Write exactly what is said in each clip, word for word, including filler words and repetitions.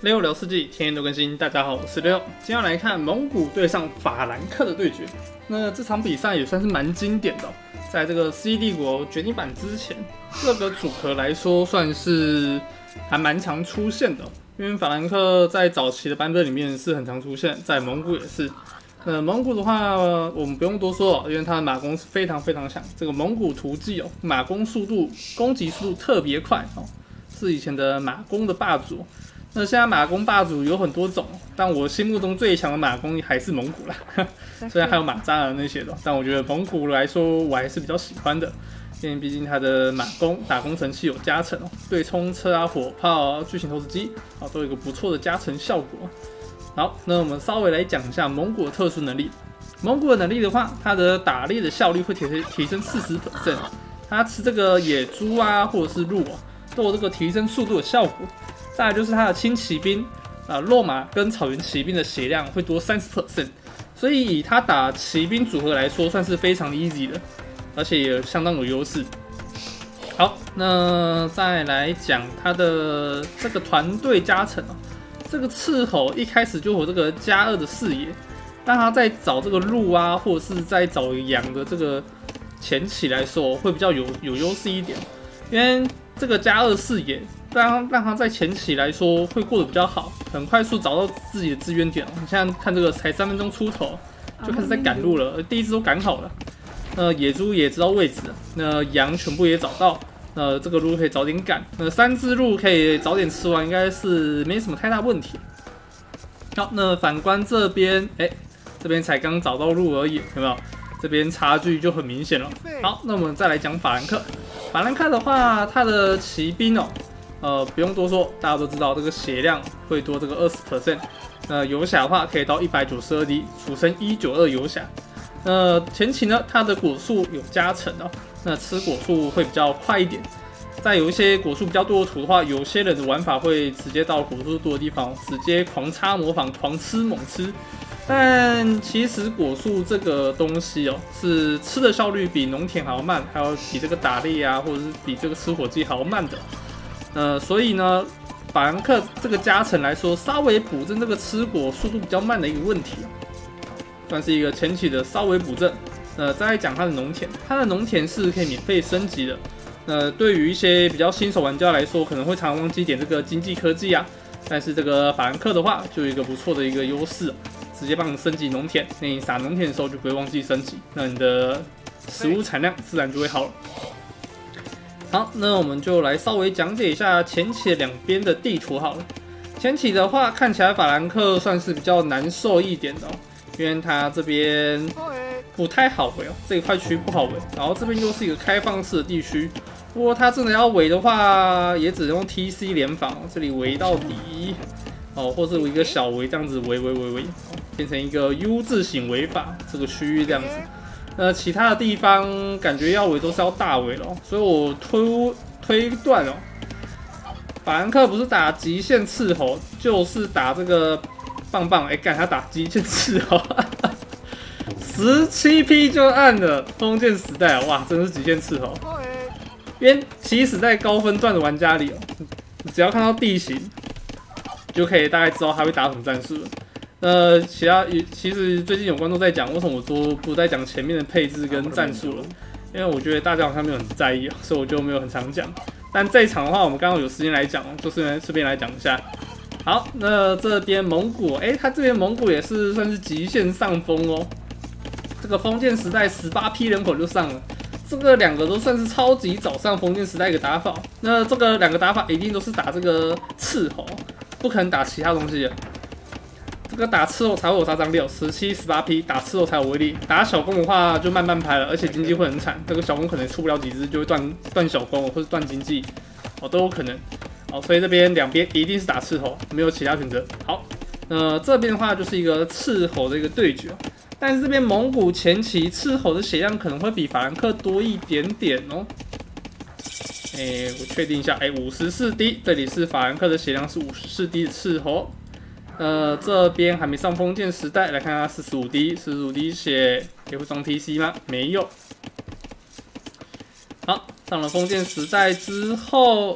六聊世纪，天天都更新。大家好，我是六。今天要来看蒙古对上法兰克的对决。那这场比赛也算是蛮经典的、哦，在这个《世纪帝国》决定版之前，这个组合来说算是还蛮常出现的、哦。因为法兰克在早期的版本里面是很常出现，在蒙古也是。呃，蒙古的话，我们不用多说、哦，因为它的马弓是非常非常强。这个蒙古图技哦，马弓速度、攻击速度特别快哦，是以前的马弓的霸主。那现在马弓霸主有很多种，但我心目中最强的马弓还是蒙古啦。虽然还有马扎尔那些的，但我觉得蒙古来说，我还是比较喜欢的，因为毕竟它的马弓打工程器有加成哦，对冲车啊、火炮啊、巨型投石机啊，都有一个不错的加成效果。好，那我们稍微来讲一下蒙古的特殊能力。蒙古的能力的话，它的打猎的效率会提升提升 百分之四十， 它吃这个野猪啊或者是鹿啊，都有这个提升速度的效果。再来就是它的轻骑兵啊，肉马跟草原骑兵的血量会多 百分之三十， 所以以它打骑兵组合来说，算是非常 easy 的，而且也相当有优势。好，那再来讲它的这个团队加成哦。这个斥候一开始就有这个加二的视野，让他在找这个鹿啊，或者是在找羊的这个前期来说，会比较有有优势一点，因为这个加二视野，让让他在前期来说会过得比较好，很快速找到自己的资源点。你现在看这个才三分钟出头，就开始在赶路了，第一只都赶好了。那野猪也知道位置，那羊全部也找到。呃，这个鹿可以早点赶，那三只鹿可以早点吃完，应该是没什么太大问题。好，那反观这边，哎、欸，这边才刚找到鹿而已，有没有？这边差距就很明显了。好，那我们再来讲法兰克。法兰克的话，他的骑兵哦，呃，不用多说，大家都知道这个血量会多这个 百分之二十， 那游侠的话可以到一百九十二滴，俗称一九二游侠。那前期呢，它的果树有加成哦，那吃果树会比较快一点。再有一些果树比较多的图的话，有些人的玩法会直接到果树多的地方，直接狂插模仿，狂吃猛吃。但其实果树这个东西哦，是吃的效率比农田还要慢，还有比这个打猎啊，或者是比这个吃火鸡还要慢的。呃，所以呢，法兰克这个加成来说，稍微补正这个吃果速度比较慢的一个问题。算是一个前期的稍微补正。呃，再来讲它的农田，它的农田是可以免费升级的。呃，对于一些比较新手玩家来说，可能会常常忘记点这个经济科技啊。但是这个法兰克的话，就有一个不错的一个优势，直接帮你升级农田。那你撒农田的时候就不会忘记升级，那你的食物产量自然就会好了。好，那我们就来稍微讲解一下前期的两边的地图好了。前期的话，看起来法兰克算是比较难受一点的哦。因为它这边不太好围哦，这一块区不好围，然后这边又是一个开放式的地区，如果它真的要围的话，也只能用 T C 联防，这里围到底哦，或者一个小围这样子围围围围，变成一个 U 字形围法，这个区域这样子。那其他的地方感觉要围都是要大围了，所以我推推断哦，法兰克不是打极限斥候，就是打这个。棒棒，哎、欸，干他打极限斥候，十七 P 就按了封建时代，哇，真的是极限斥候。因为其实，在高分段的玩家里哦，只要看到地形，就可以大概知道他会打什么战术了。呃，其他其实最近有观众在讲，为什么我都不再讲前面的配置跟战术了？因为我觉得大家好像没有很在意，所以我就没有很常讲。但这一场的话，我们刚刚有时间来讲，就是顺便来讲一下。好，那这边蒙古，哎、欸，它这边蒙古也是算是极限上风哦。这个封建时代十八 P 人口就上了，这个两个都算是超级早上封建时代一个打法。那这个两个打法一定都是打这个斥候，不可能打其他东西的。这个打斥候才会有杀伤力，十七、十八 P 打斥候才有威力。打小弓的话就慢慢拍了，而且经济会很惨。这个小弓可能出不了几只就会断断小弓或是断经济，哦都有可能。好，所以这边两边一定是打斥候，没有其他选择。好，呃，这边的话就是一个斥候的一个对决，但是这边蒙古前期斥候的血量可能会比法兰克多一点点哦。哎、欸，我确定一下，哎、欸，五十四滴，这里是法兰克的血量是五十四滴的斥候。呃，这边还没上封建时代，来看它四十五滴，四十五滴血也会装 T C 吗？没有。好，上了封建时代之后。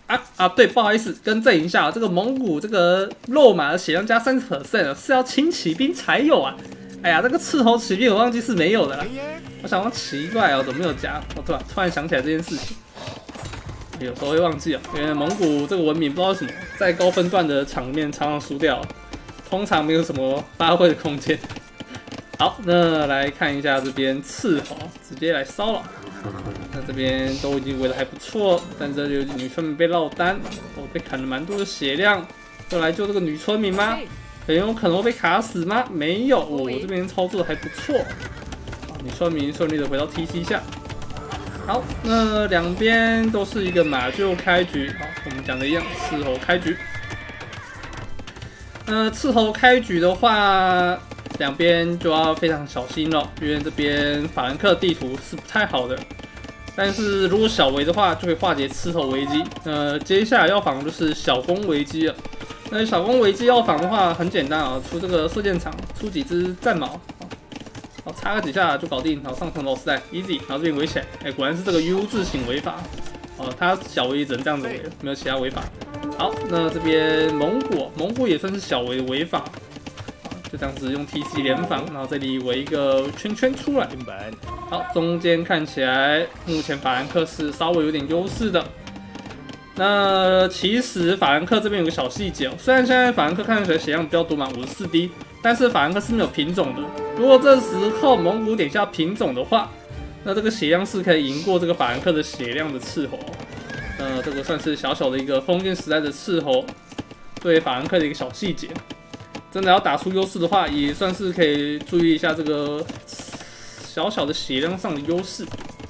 啊啊，对，不好意思，更正一下，这个蒙古这个肉马的血量加三十 percent 是要轻骑兵才有啊。哎呀，这个斥候骑兵我忘记是没有的啦。我想说奇怪哦，怎么没有加？我突然突然想起来这件事情。有时候会忘记哦，因为蒙古这个文明不知道为什么在高分段的场面常常输掉，通常没有什么发挥的空间。好，那来看一下这边斥候，直接来骚扰。那这边都已经围得还不错，但这里有女村民被落单，我被砍了蛮多的血量，要来救这个女村民吗？很有可能会被卡死吗？没有，我这边操作的还不错。女村民顺利的回到 T C 下。好，那两边都是一个马厩开局。好，我们讲的一样，斥候开局。那斥候开局的话，两边就要非常小心了，因为这边法兰克地图是不太好的。但是如果小围的话，就可以化解斥候危机。呃，接下来要防就是小攻危机了。那小攻危机要防的话，很简单啊，出这个射箭场，出几只战矛。好，插个几下就搞定，然后上城堡时代 easy， 然后这边围起来，哎，果然是这个 U 字形围法，哦，它小围只能这样子围，没有其他围法。好，那这边蒙古，蒙古也算是小围的围法，就这样子用 T C 连防，然后这里围一个圈圈出来。好，中间看起来目前法兰克是稍微有点优势的。那其实法兰克这边有个小细节哦，虽然现在法兰克看起来血量比较多嘛，五十四滴，但是法兰克是没有品种的。如果这时候蒙古点下品种的话，那这个血量是可以赢过这个法兰克的血量的斥候。呃，这个算是小小的一个封建时代的斥候对法兰克的一个小细节。真的要打出优势的话，也算是可以注意一下这个小小的血量上的优势。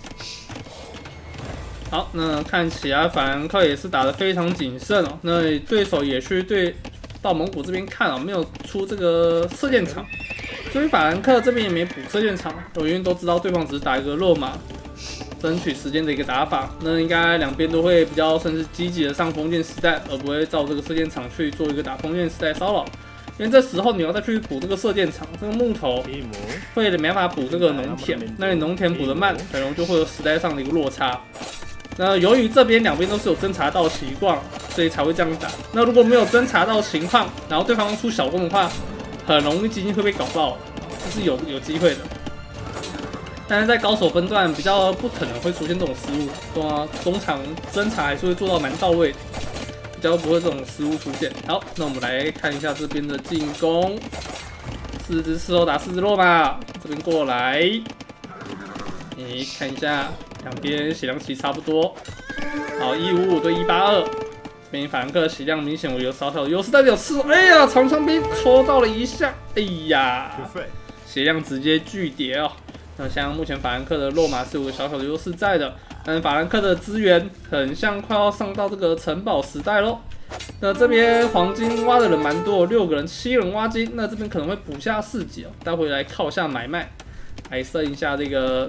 好，那看起来法兰克也是打得非常谨慎哦。那对手也去对到蒙古这边看啊、哦，没有出这个射箭场，所以法兰克这边也没补射箭场，因为都知道对方只是打一个肉马，争取时间的一个打法。那应该两边都会比较算是积极的上封建时代，而不会照这个射箭场去做一个打封建时代骚扰。因为这时候你要再去补这个射箭场，这个木头会没办法补这个农田，那你农田补得慢，可能就会有时代上的一个落差。那由于这边两边都是有侦查到情况，所以才会这样打。那如果没有侦查到情况，然后对方出小攻的话，很容易基金会被搞爆，这是有有机会的。但是在高手分段比较不可能会出现这种失误，对啊，中场侦查还是会做到蛮到位的，比较不会这种失误出现。好，那我们来看一下这边的进攻，四只斥候打四只肉吧，这边过来，你看一下。两边血量其实差不多，好，一五五对一八二，这边法兰克血量明显我有小小的优势，但是有刺，哎呀，长枪兵戳到了一下，哎呀，血量直接巨跌哦。那像目前法兰克的肉马是有个小小的优势在的，但是法兰克的资源很像快要上到这个城堡时代咯。那这边黄金挖的人蛮多，六个人七个人挖金，那这边可能会补下四级哦，待会来靠下买卖，来升一下这个。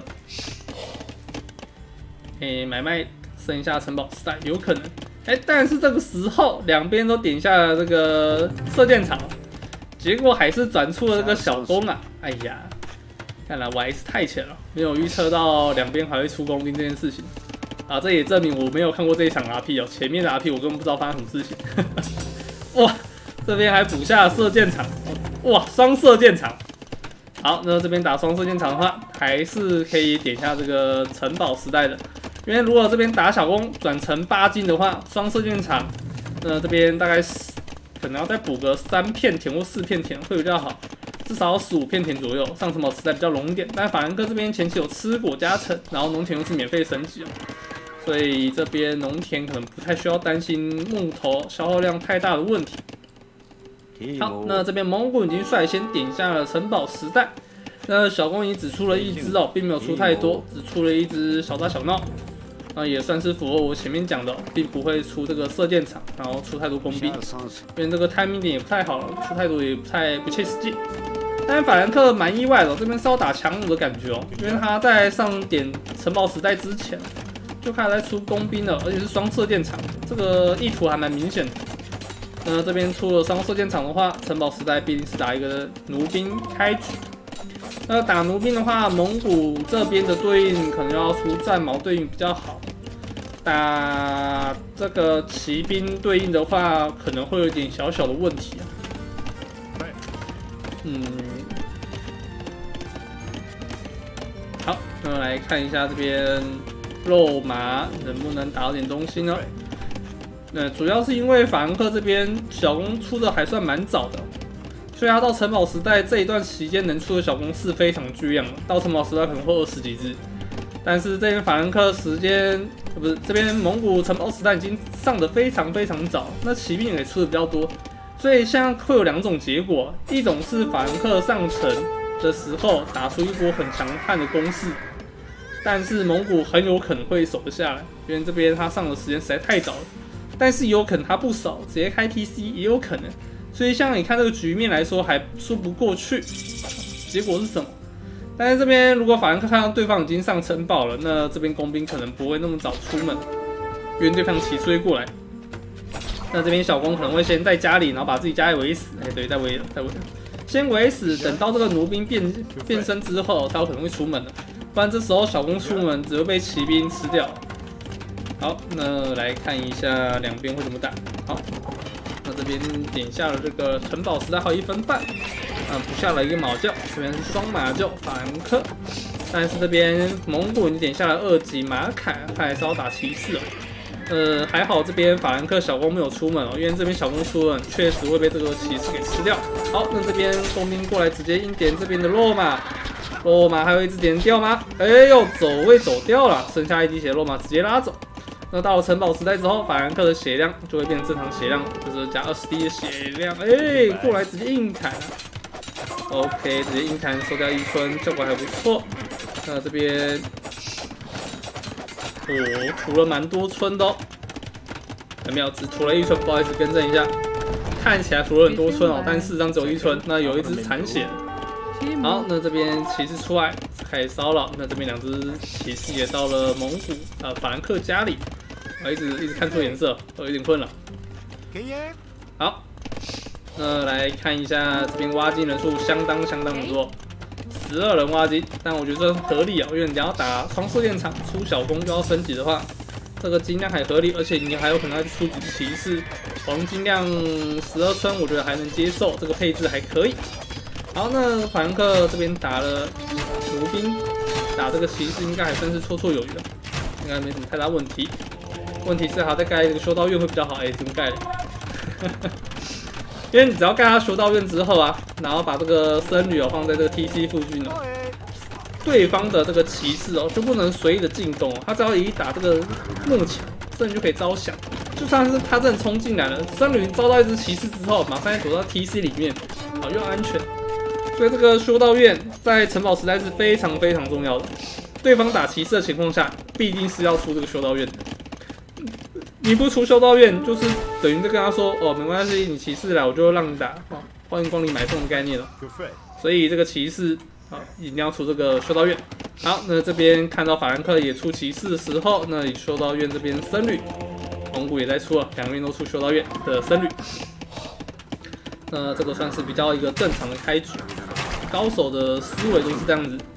诶、欸，买卖剩下城堡时代有可能，哎、欸，但是这个时候两边都点下了这个射箭场，结果还是转出了这个小攻啊！哎呀，看来我还是太浅了，没有预测到两边还会出工兵这件事情啊！这也证明我没有看过这一场 R P 哦，前面的 R P 我根本不知道发生什么事情。哇，这边还补下了射箭场，哇，双射箭场。好，那这边打双射箭场的话，还是可以点下这个城堡时代的。因为如果这边打小攻转成八金的话，双射箭场，那这边大概可能要再补个三片田或四片田会比较好，至少要十五片田左右，上城堡时代比较容易点。但法兰克这边前期有吃果加成，然后农田又是免费升级哦，所以这边农田可能不太需要担心木头消耗量太大的问题。好，那这边蒙古已经率先点下了城堡时代，那小攻已经只出了一只哦，并没有出太多，只出了一只小打小闹。那也算是符合我前面讲的，并不会出这个射箭场，然后出太多工兵，因为这个 timing 点也不太好，出太多也不太不切实际。但是法兰克蛮意外的，这边是要打强弩的感觉哦，因为他在上点城堡时代之前就开始在出工兵了，而且是双射箭场，这个意图还蛮明显的。那这边出了双射箭场的话，城堡时代必定是打一个弩兵开局。那打弩兵的话，蒙古这边的对应可能要出战矛对应比较好， 打这个骑兵对应的话，可能会有点小小的问题啊。嗯，好，那来看一下这边肉麻能不能打到点东西呢？那主要是因为法兰克这边小弓出的还算蛮早的，所以他到城堡时代这一段期间能出的小弓是非常巨量的，到城堡时代可能会二十几只。但是这边法兰克时间不是这边蒙古城堡时代已经上的非常非常早，那骑兵也出的比较多，所以现在会有两种结果，一种是法兰克上城的时候打出一波很强悍的攻势，但是蒙古很有可能会守得下来，因为这边他上的时间实在太早了。但是也有可能他不守，直接开 T C 也有可能，所以像你看这个局面来说还说不过去。结果是什么？但是这边如果法兰克看到对方已经上城堡了，那这边工兵可能不会那么早出门，因为对方骑追过来。那这边小弓可能会先在家里，然后把自己家里围死。哎、欸，对，再围了，再围了，先围死，等到这个弩兵变变身之后，他有可能会出门的，不然这时候小弓出门只会被骑兵吃掉。好，那来看一下两边会怎么打。好，那这边点下了这个城堡时代还有一分半，啊，补下了一个马厩，这边是双马厩法兰克，但是这边蒙古你点下了二级马凯，他还是要打骑士哦。呃，还好这边法兰克小弓没有出门哦，因为这边小弓出门确实会被这个骑士给吃掉。好，那这边工兵过来直接硬点这边的落马，落马还有一只点掉吗？哎呦，走位走掉了，剩下一滴血，落马直接拉走。那到了城堡时代之后，法兰克的血量就会变成正常血量，就是加二十滴的血量。哎、欸，过来直接硬砍、啊、，OK， 直接硬砍收掉一村，效果还不错。那这边，哦，涂了蛮多村的哦。有没有？只涂了一村，不好意思，更正一下，看起来涂了很多村哦，但事实上只有一村。那有一只残血。好，那这边骑士出来开始骚扰，那这边两只骑士也到了蒙古呃法兰克家里。我一直一直看错颜色，我有点困了。好，那来看一下这边挖金人数相当相当的多，十二人挖金，但我觉得这合理啊，因为你要打双射电场出小弓又要升级的话，这个金量还合理，而且你还有可能要出几只骑士，黄金量十二村，我觉得还能接受，这个配置还可以。好，那法兰克这边打了弩兵，打这个骑士应该还算是绰绰有余的，应该没什么太大问题。问题是还要再盖一个修道院会比较好，哎、欸，怎么盖的？因为你只要盖他修道院之后啊，然后把这个僧侣哦放在这个 T C 附近哦，对方的这个骑士哦就不能随意的进攻哦，他只要一打这个木墙，僧侣就可以招降。就算是他真的冲进来了，僧侣招到一只骑士之后，马上躲到 T C 里面，好又安全。所以这个修道院在城堡时代是非常非常重要的。对方打骑士的情况下，必定是要出这个修道院的。你不出修道院，就是等于在跟他说哦，没关系，你骑士来我就让你打，哦，欢迎光临买凤的概念了。所以这个骑士啊，一定要出这个修道院。好，那这边看到法兰克也出骑士的时候，那修道院这边僧侣，蒙古也在出了，两边都出修道院的僧侣。那这个算是比较一个正常的开局，高手的思维都是这样子。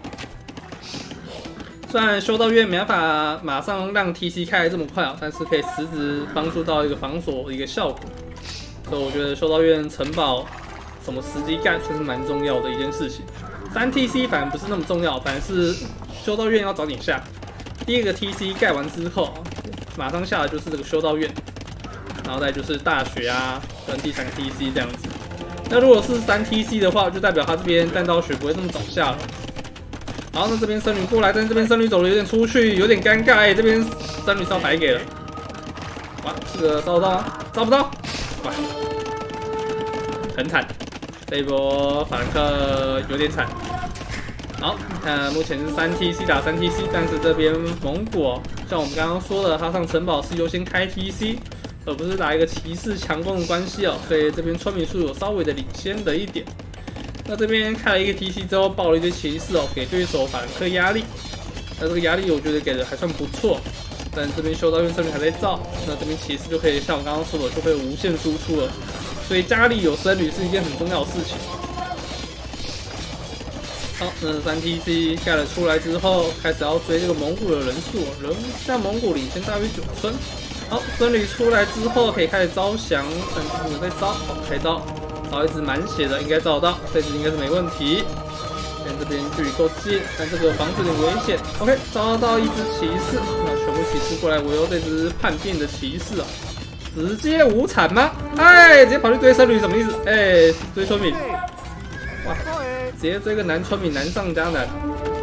虽然修道院没办法马上让 T C 开得这么快啊，但是可以实质帮助到一个防守的一个效果。所以我觉得修道院城堡什么时机盖算是蛮重要的一件事情。三 T C 反而不是那么重要，反而是修道院要早点下。第一个 T C 盖完之后，马上下的就是这个修道院，然后再就是大学啊，跟第三个 T C 这样子。那如果是三 T C 的话，就代表他这边弹道学不会那么早下了。好，那这边僧侣过来，但是这边僧侣走的有点出去，有点尴尬。哎、欸，这边僧侣是要白给了。哇，这个招得到吗？招不到。哇，很惨。这一波法兰克有点惨。好，你看目前是三 T C 打三 T C， 但是这边蒙古、哦、像我们刚刚说的，他上城堡是优先开 T C， 而不是打一个骑士强攻的关系哦，所以这边村民数有稍微的领先的一点。那这边开了一个 T C 之后，爆了一堆骑士哦，给对手法兰克压力。那这个压力我觉得给的还算不错，但这边修道院这边还在造，那这边骑士就可以像我刚刚说的，就会无限输出了。所以家里有僧侣是一件很重要的事情。 好，那三 T C 盖了出来之后，开始要追这个蒙古的人数，人像蒙古领先大约九村。好，僧侣出来之后可以开始招降，但是不能再招，好，开招，招一只满血的应该招得到，这只应该是没问题。但这边距离够近，但这个房子有点危险。OK， 招到一只骑士，那全部骑士过来围殴这只叛变的骑士啊！直接无产吗？哎，直接跑去追僧侣，什么意思？哎，追村民。哇，直接追个男村民难上加难。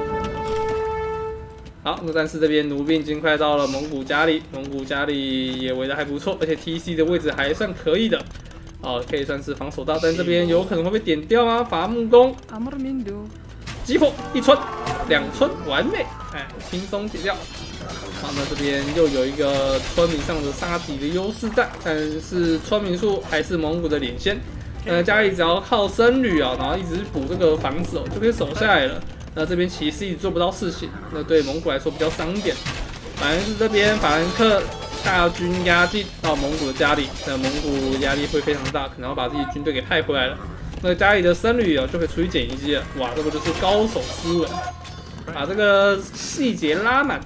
好，那但是这边奴兵已经快到了蒙古家里，蒙古家里也围得还不错，而且 T C 的位置还算可以的。哦，可以算是防守到，但这边有可能会被点掉吗？伐木工。击破一村，两村完美，哎，轻松解掉。好，那这边又有一个村民上的杀敌的优势在，但是村民数还是蒙古的领先。呃，家里只要靠僧侣啊，然后一直补这个房子哦，就可以守下来了。那这边骑士也做不到事情，那对蒙古来说比较伤一点。反而是这边法兰克大军压境到蒙古的家里，那蒙古压力会非常大，可能要把自己军队给派回来了。那家里的僧侣哦就可以出去捡遗迹了，哇，这个就是高手思维，把这个细节拉满。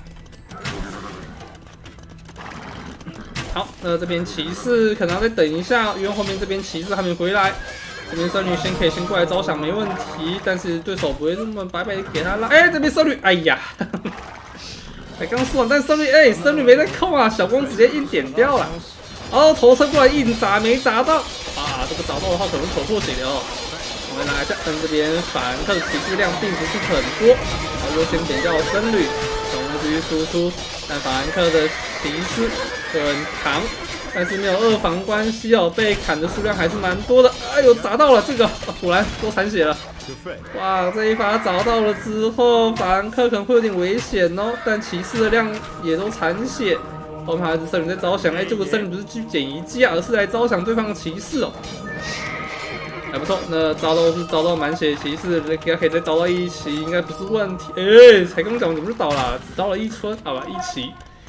好，那这边骑士可能要再等一下，因为后面这边骑士还没回来。这边僧侣先可以先过来招降没问题，但是对手不会这么白白给他拉。哎、欸，这边僧侣，哎呀，才刚说完，但僧侣，哎、欸，僧侣没在控啊，小光直接硬点掉了。哦，头车过来硬砸，没砸到。啊，这个砸到的话可能头破血流。我们拿一下，但这边法兰克的骑士量并不是很多，然后优先点掉僧侣，总继续输出。但法兰克的骑士很扛，但是没有二防关系哦，被砍的数量还是蛮多的。哎呦，砸到了这个，啊、果然都残血了。哇，这一发砸到了之后，法兰克可能会有点危险哦，但骑士的量也都残血。后面还是僧侣在招降，哎，这个僧侣不是去捡遗迹啊，而是来招降对方的骑士哦。还不错，那招到是招到满血骑士，应该可以再招到一骑，应该不是问题。哎、欸，才刚讲怎么就倒了？只招了一村，好吧，一骑。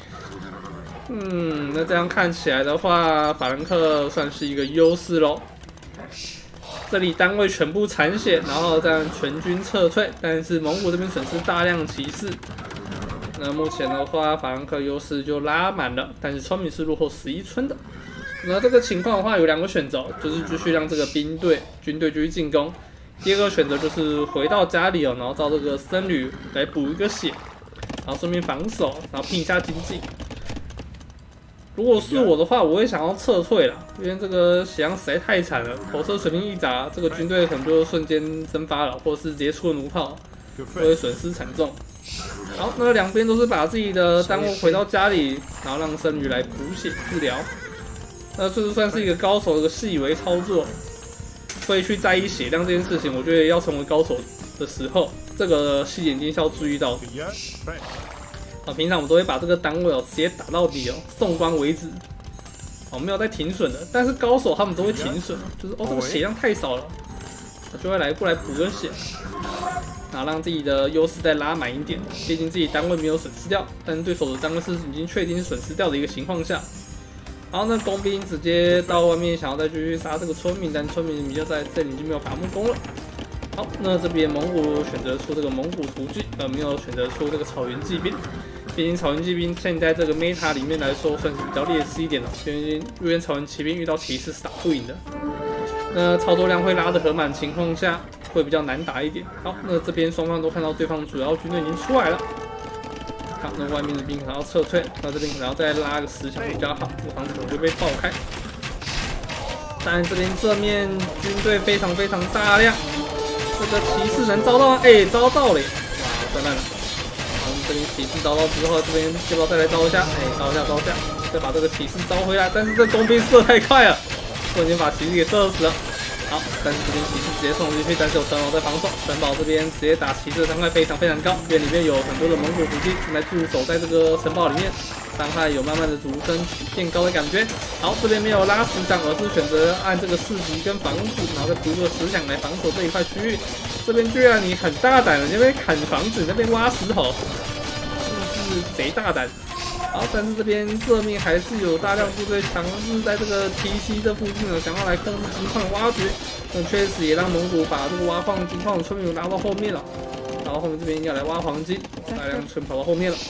嗯，那这样看起来的话，法兰克算是一个优势咯。这里单位全部残血，然后这样全军撤退，但是蒙古这边损失大量骑士。那目前的话，法兰克优势就拉满了，但是村民是落后十一村的。那这个情况的话，有两个选择，就是继续让这个兵队、军队继续进攻。第二个选择就是回到家里哦，然后照这个僧侣来补一个血，然后顺便防守，然后拼一下经济。如果是我的话，我会想要撤退啦，因为这个血量实在太惨了，火车随便一砸，这个军队可能就瞬间蒸发了，或者是直接出了弩炮，会损失惨重。好，那两边都是把自己的单位回到家里，然后让僧侣来补血治疗。那这算是一个高手的细微操作，会去在意血量这件事情。我觉得要成为高手的时候，这个细节一定是要注意到的。啊，平常我们都会把这个单位哦直接打到底哦，送光为止。哦，没有在停损的，但是高手他们都会停损，就是哦这个血量太少了，就会来过来补个血，然后让自己的优势再拉满一点。毕竟自己单位没有损失掉，但是对手的单位是已经确定是损失掉的一个情况下。然后呢，工兵直接到外面想要再继续杀这个村民，但村民就在这里就没有伐木工了。好，那这边蒙古选择出这个蒙古突击，呃，没有选择出这个草原骑兵。毕竟草原骑兵现在这个 meta 里面来说算是比较劣势一点的，因为因为草原骑兵遇到骑士是打不赢的。那操作量会拉得很满情况下，会比较难打一点。好，那这边双方都看到对方主要军队已经出来了。好，那外面的兵可能要撤退，那这边可能要再拉个十强比较好，这个房子可能会被爆开。当然这边正面军队非常非常大量，这个骑士能招到吗？哎、欸，招到了！哇，灾难了！然后这边骑士招到之后，这边要不要再来招一下？哎、欸，招一下，招一下，再把这个骑士招回来。但是这工兵射太快了，瞬间把骑士给射死了。好，但是这边骑士直接冲进去，但是有城堡在防守，城堡这边直接打骑士的伤害非常非常高，因为里面有很多的蒙古伏击正在驻守在这个城堡里面，伤害有慢慢的逐升变高的感觉。好，这边没有拉十强，而是选择按这个四级跟房子，然后再补个十强来防守这一块区域。这边居然你很大胆了，你那边砍房子，你那边挖石头，真的是贼大胆。 好，但是这边正面还是有大量部队强势在这个 T C 这附近呢，想要来控制金矿的挖掘。那确实也让蒙古把这个挖矿金矿的村民拉到后面了。然后后面这边要来挖黄金，大量村跑到后面了。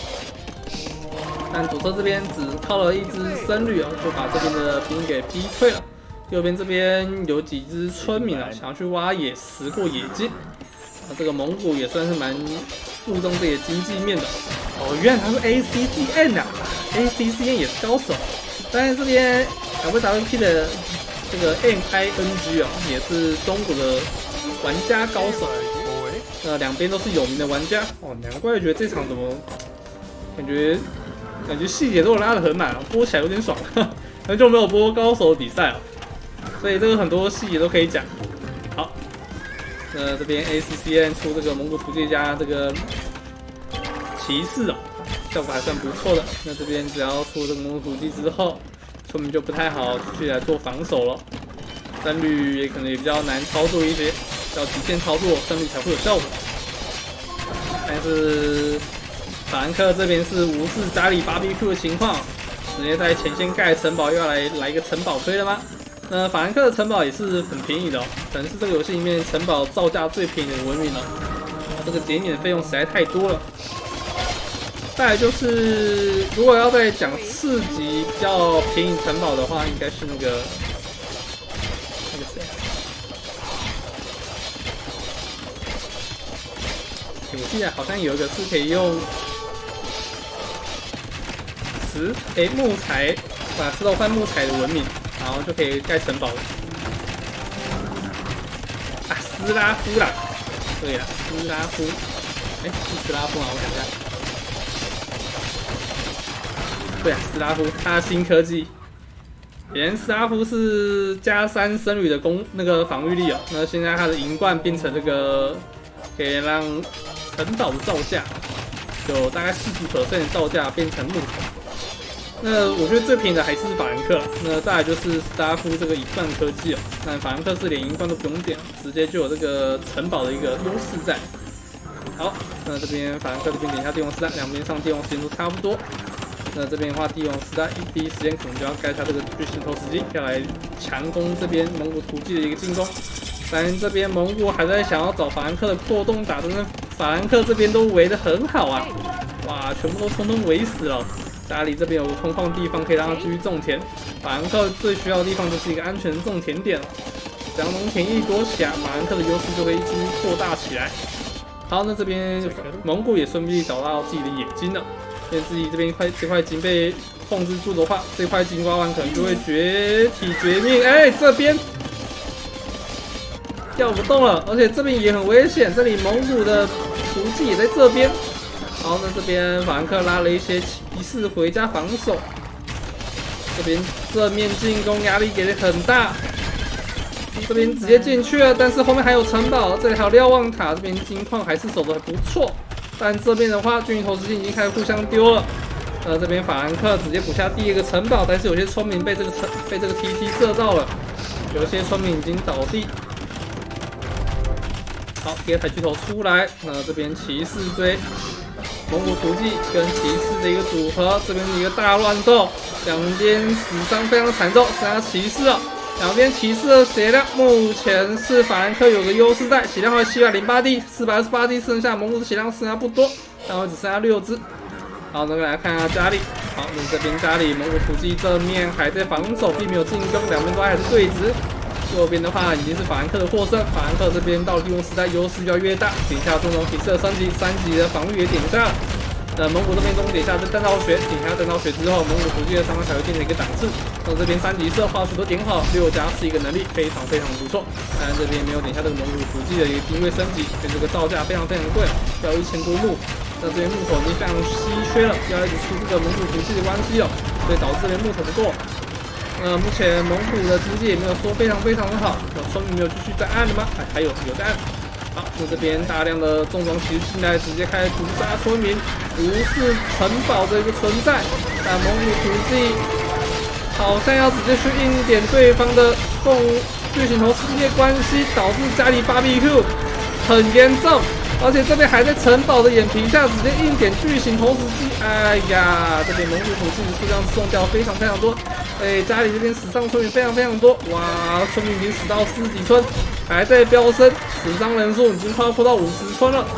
但左侧这边只靠了一支僧侣啊，就把这边的兵给逼退了。右边这边有几只村民啊，想要去挖野石或野金。啊，这个蒙古也算是蛮注重这些经济面的。哦，原来他是 A C C N 啊 ，A C C N 也是高手。但是这边 W W P 的这个 M I N G 啊，也是中国的玩家高手。呃，两边都是有名的玩家哦，难怪觉得这场怎么感觉感觉细节都拉得很满啊，播起来有点爽。很久没有播高手的比赛了，所以这个很多细节都可以讲。好。那这边 A C C N 出这个蒙古突击加这个骑士哦，效果还算不错的。那这边只要出这个蒙古突击之后，村民就不太好继续来做防守了。僧侣也可能也比较难操作一些，要极限操作僧侣才会有效果。但是法兰克这边是无视家里 B B Q 的情况，直接在前线盖城堡，又要来来一个城堡推了吗？那法兰克的城堡也是很便宜的哦，可能是这个游戏里面城堡造价最便宜的文明了。这个减免的费用实在太多了。再来就是，如果要再讲次级比较便宜城堡的话，应该是那个那个谁啊？我记得好像有一个是可以用石诶木材，把石头换木材的文明。然后就可以盖城堡了。啊，斯拉夫啦，对了，斯拉夫，哎，是斯拉夫吗？我想一下，对啊，斯拉夫，它新科技。以前斯拉夫是加三僧侣的攻那个防御力哦，那现在它的银冠变成这个可以让城堡的造价有大概四十 percent 的造价变成木头。那我觉得最便宜的还是法兰克，那再来就是斯拉夫这个银冠科技哦。那法兰克是连银冠都不用点，直接就有这个城堡的一个优势在。好，那这边法兰克这边点一下帝王时代，两边上帝王时间都差不多。那这边的话，帝王时代第一时间可能就要盖下这个巨型投石机，要来强攻这边蒙古突击的一个进攻。但这边蒙古还在想要找法兰克的破洞打，但是法兰克这边都围得很好啊，哇，全部都通通围死了。家里这边有个空旷地方可以让他继续种田，法兰克最需要的地方就是一个安全的种田点了。只要农田一多起来，法兰克的优势就会继续扩大起来。好，那这边蒙古也顺利找到自己的野金了，因为自己这边块这块金被控制住的话，这块金挖完可能就会绝体绝命。哎、欸，这边掉不动了，而且这边也很危险，这里蒙古的图记也在这边。好，那这边法兰克拉了一些骑士回家防守，这边正面进攻压力给的很大，这边直接进去了，但是后面还有城堡，这里还有瞭望塔，这边金矿还是守的不错，但这边的话，军营投石机已经开始互相丢了。呃，这边法兰克直接补下第一个城堡，但是有些村民被这个城被这个 T C 射到了，有些村民已经倒地。好，第二台巨头出来，那这边骑士追。蒙古突击跟骑士的一个组合，这边一个大乱斗，两边死伤非常惨重，剩下骑士了。两边骑士的血量目前是法兰克有个优势在，血量为七百零八滴，四百二十八滴，剩下蒙古的血量剩下不多，然后只剩下六只。好，那个来看一下家里，好，那这边家里蒙古突击正面还在防守，并没有进攻，两边都还是对峙。右边的话已经是法兰克的获胜，法兰克这边到帝王时代优势越来越大，点下中种骑士的升级，三级的防御也点下了。那蒙古这边中点下这弹道学，点下弹道学之后，蒙古突击的伤害才会变成一个档次。那这边三级射化学都点好，六加是一个能力，非常非常不错。当然这边没有点下这个蒙古突击的一个定位升级，所以这个造价非常非常贵，要一千多木。那这边木头已经非常稀缺了，要一直出这个蒙古突击的关系了，所以导致这边木头不够。呃，目前蒙古的经济也没有说非常非常的好，有村民没有继续在按了吗？哎，还有有在按。好，那这边大量的重装骑士进来，直接开始屠杀村民，无视城堡的一个存在。但蒙古突击好像要直接去硬点对方的重巨型头世界关系，导致家里 B B Q 很严重。 而且这边还在城堡的眼皮下直接硬点巨型投石机，哎呀，这边蒙古土气的数量送掉非常非常多。哎，家里这边死伤村民非常非常多，哇，村民已经死到四十几村，还在飙升，死伤人数已经快要破到五十村了。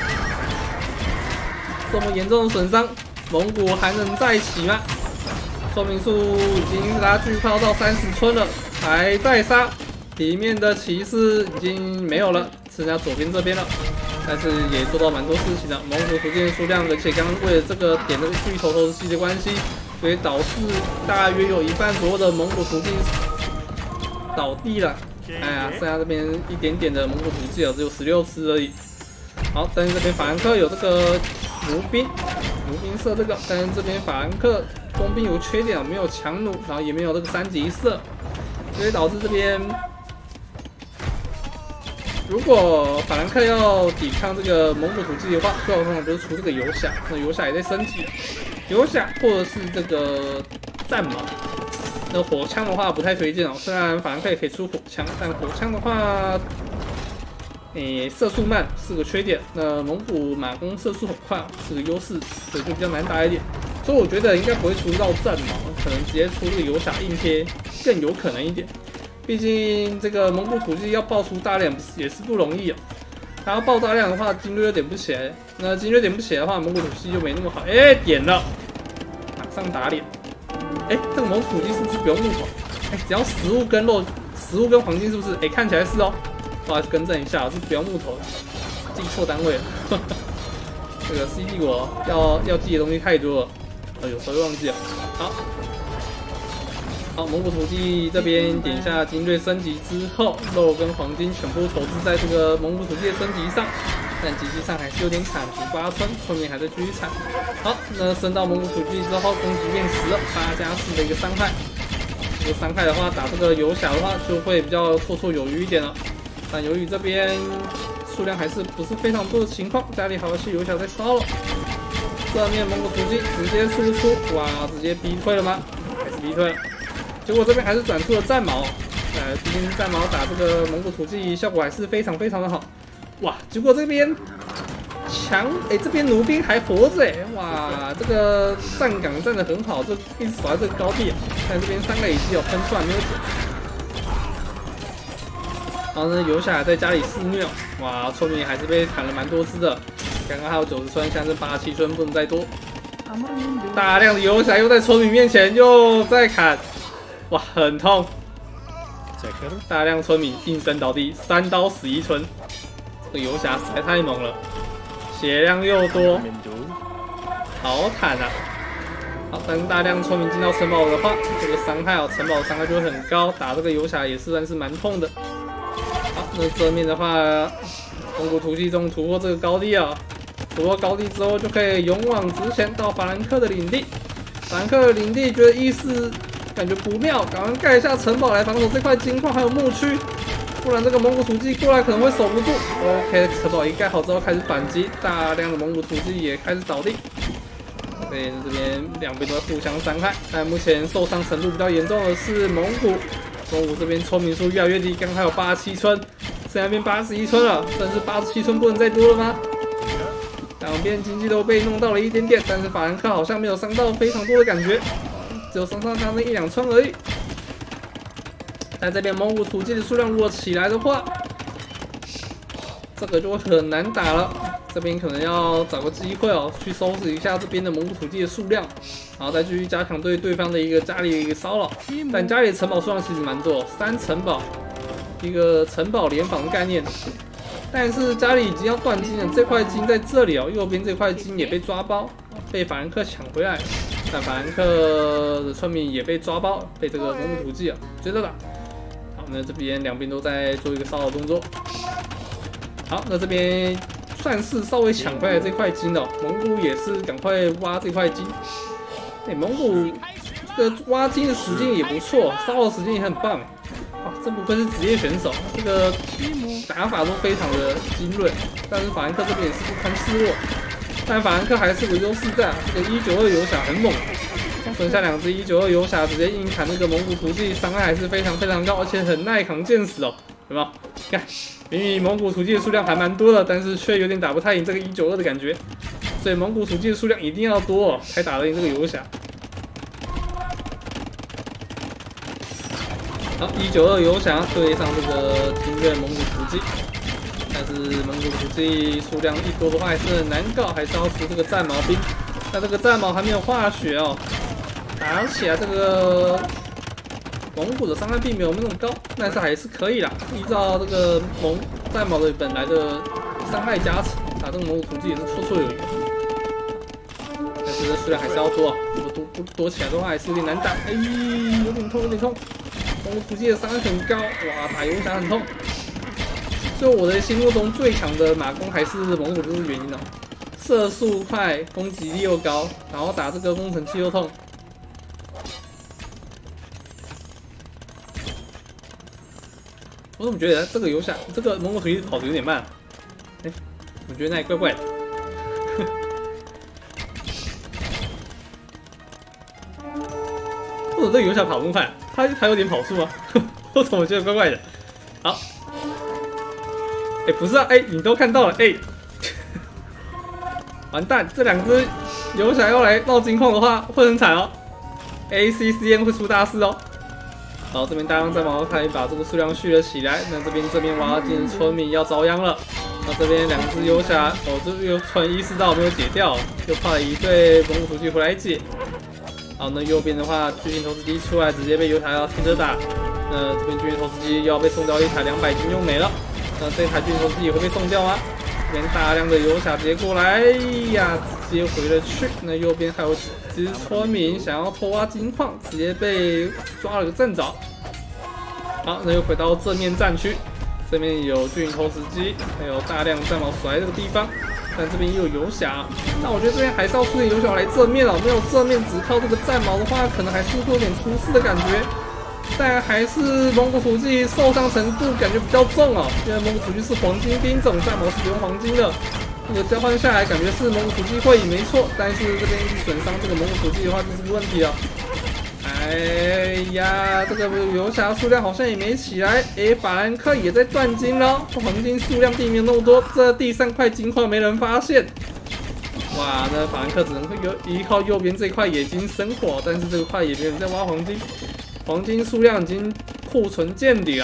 这么严重的损伤，蒙古还能再起吗？村民数已经拉锯快要到三十村了，还在杀，里面的骑士已经没有了，剩下左边这边了。但是也做到蛮多事情的，蒙古土地的数量，而且刚刚为了这个点这个巨头投石机的关系，所以导致大约有一半左右的蒙古土地倒地了。哎呀，剩下这边一点点的蒙古土地只有十六只而已。好，但是这边法兰克有这个弩兵，弩兵射这个，但是这边法兰克工兵有缺点，没有强弩，然后也没有这个三级射，所以导致这边。如果法兰克要抵抗这个蒙古土骑的话，最好方法就是出这个游侠。那游侠也在升级了，游侠或者是这个战矛。那火枪的话不太推荐哦，虽然法兰克也可以出火枪，但火枪的话，诶、欸，射速慢是个缺点。那蒙古马弓射速很快是个优势，所以就比较难打一点。所以我觉得应该不会出到战矛，可能直接出这个游侠硬贴更有可能一点。毕竟这个蒙古土骑要爆出大量也是不容易啊。他要爆大量的话，精锐又点不起来。那精锐点不起来的话，蒙古土骑就没那么好。哎、欸，点了，马上打脸。哎、欸，这个蒙古土骑是不是不用木头？哎、欸，只要食物跟肉、食物跟黄金是不是？哎、欸，看起来是哦。不好意思，更正一下，是不用木头的，记错单位了。这个 C 帝国要要记的东西太多了，呃，有时候会忘记了。好。好，蒙古土骑这边点下精锐升级之后，肉跟黄金全部投资在这个蒙古土骑的升级上，但经济上还是有点惨，十八村，村民还在继续惨。好，那升到蒙古土骑之后，攻击变十了，八加四的一个伤害。这个伤害的话，打这个游侠的话就会比较绰绰有余一点了。但由于这边数量还是不是非常多的情况，家里好像是游侠在烧了。正面蒙古土骑直接输出，哇，直接逼退了吗？还是逼退了。结果这边还是转出了战矛，呃，毕竟战矛打这个蒙古土骑效果还是非常非常的好。哇，结果这边强，哎、欸，这边弩兵还活着哎，哇，这个站岗站得很好，就一直守在这个高地、啊。但这边三个累积有喷出来没有点。然后呢，游侠还在家里肆虐，哇，村民还是被砍了蛮多次的。刚刚还有九十村，现在是八十七村，不能再多。大量的游侠又在村民面前又在砍。哇，很痛！大量村民应声倒地，三刀死一村。这个游侠实在太猛了，血量又多，好惨啊！好，但是大量村民进到城堡的话，这个伤害哦，城堡的伤害就会很高，打这个游侠也是算是蛮痛的。好，那正面的话，蒙古土骑中突破这个高地啊，突破高地之后就可以勇往直前到法兰克的领地。法兰克的领地觉得意思。感觉不妙，赶快盖一下城堡来防守这块金矿还有牧区，不然这个蒙古土骑过来可能会守不住。OK， 城堡一盖好之后开始反击，大量的蒙古土骑也开始倒地。对，这边两边都在互相伤害，但目前受伤程度比较严重的是蒙古。蒙古这边村民数越来越低，刚刚还有八十七村，现在变八十一村了，甚至八十七村不能再多了吗？两边经济都被弄到了一点点，但是法兰克好像没有伤到非常多的感觉。只有伤上他那一两村而已，但这边蒙古土骑的数量如果起来的话，这个就会很难打了。这边可能要找个机会哦，去收拾一下这边的蒙古土骑的数量，然后再继续加强对对方的一个家里的一个骚扰。但家里的城堡数量其实蛮多，三城堡，一个城堡联防的概念。但是家里已经要断金了，这块金在这里哦，右边这块金也被抓包，被法兰克抢回来。但法兰克的村民也被抓包，被这个蒙古土骑啊追着打。好，那这边两边都在做一个骚扰动作。好，那这边算是稍微抢回来这块金了，蒙古也是赶快挖这块金。哎、欸，蒙古这个挖金的时间也不错，骚扰时间也很棒。哇，真不愧是职业选手，这个打法都非常的精锐。但是法兰克这边也是不堪示弱。但法兰克还是有优势在，这个一九二游侠很猛，剩下两只一九二游侠直接硬砍那个蒙古土骑，伤害还是非常非常高，而且很耐扛剑士哦，有没有？ 看，明明蒙古土地的数量还蛮多的，但是却有点打不太赢这个一九二的感觉。所以蒙古土地的数量一定要多哦，才打得赢这个游侠。好，一九二游侠对上这个精锐蒙古图记，但是蒙古图记数量一多的话还是很难搞，还是要出这个战矛兵。那这个战矛还没有化血哦，打起来这个蒙古的伤害并没有那么高，但是还是可以啦。依照这个蒙战矛的本来的伤害加持，打这个蒙古图记也是绰绰有余。但是数量还是要多啊，如果多不多起来的话，还是有点难打。哎，有点痛，有点痛。蒙古图记的伤害很高，哇，打游侠很痛。所以我的心目中最强的马弓还是蒙古，就是原因哦。射速快，攻击力又高，然后打这个工程器又痛。我怎么觉得这个游侠，这个蒙古图记跑得有点慢？哎、欸，我觉得那里怪怪的。为什么这个游侠跑那么快？他他有点跑速啊？我怎么觉得怪怪的？好，哎、欸，不是啊，哎、欸，你都看到了，哎、欸，完蛋，这两只游侠要来闹金矿的话，会很惨哦。A C C N 会出大事哦。好，这边大量战矛可以把这个数量续了起来。那这边这边挖进村民要遭殃了。那这边两只游侠，哦，这又突然意识到没有解掉，又派一队蒙古图记回来解。好，那右边的话，巨型投石机出来，直接被游侠要听着打。那这边巨型投石机又要被送掉一台两百斤又没了。那这台巨型投石机也会被送掉吗？这边大量的游侠直接过来呀，直接回了去。那右边还有几只村民想要偷挖金矿，直接被抓了个正着。好，那又回到正面战区，这边有巨型投石机，还有大量战矛锁在这个地方。但这边也有游侠，但我觉得这边还是要出点游侠来正面哦，没有正面只靠这个战矛的话，可能还是会有点出事的感觉。但还是蒙古图记受伤程度感觉比较重哦，因为蒙古图记是黄金兵种，战矛是不用黄金的。这个交换下来，感觉是蒙古图记会赢没错，但是这边一直损伤这个蒙古图记的话，就是个问题了。哎呀，这个游侠数量好像也没起来，哎，法兰克也在断金了，黄金数量并没有那么多，这第三块金矿没人发现。哇，那法兰克只能有依靠右边这块野金生火，但是这块也没有人在挖黄金，黄金数量已经库存见底了。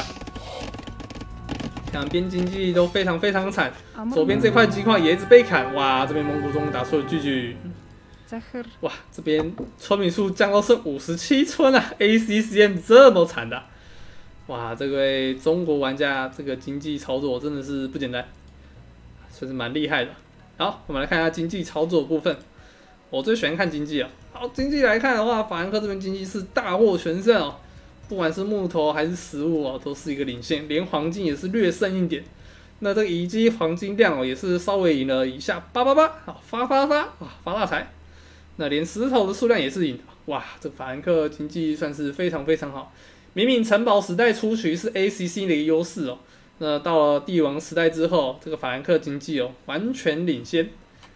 两边经济都非常非常惨，左边这块金矿也一直被砍，哇，这边蒙古终于打出了巨巨。哇，这边村民数降到剩五十七村啊 ！A C C M 这么惨的、啊，哇，这位中国玩家这个经济操作真的是不简单，算是蛮厉害的。好，我们来看一下经济操作的部分。我最喜欢看经济了。好，经济来看的话，法兰克这边经济是大获全胜哦，不管是木头还是食物哦，都是一个领先，连黄金也是略胜一点。那这个遗迹黄金量哦，也是稍微赢了一下，八八八，好发发发啊，发大财。那连石头的数量也是赢的，哇！这法兰克经济算是非常非常好。明明城堡时代出局是 A C C 的一个优势哦，那到了帝王时代之后，这个法兰克经济哦完全领先。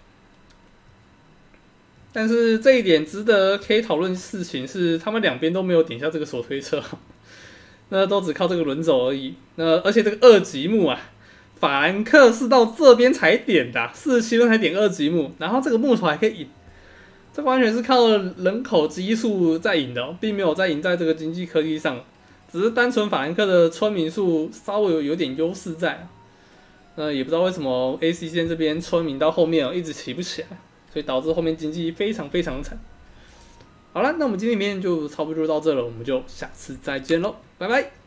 但是这一点值得可以讨论的事情是，他们两边都没有点下这个手推车，那都只靠这个轮走而已。那而且这个二级木啊，法兰克是到这边才点的、啊，四十七分才点二级木，然后这个木头还可以赢。这完全是靠人口基数在赢的、哦，并没有在赢在这个经济科技上，只是单纯法兰克的村民数稍微有有点优势在、啊。那也不知道为什么 A C C 这边村民到后面哦一直起不起来，所以导致后面经济非常非常惨。好了，那我们今天影片就差不多到这了，我们就下次再见喽，拜拜。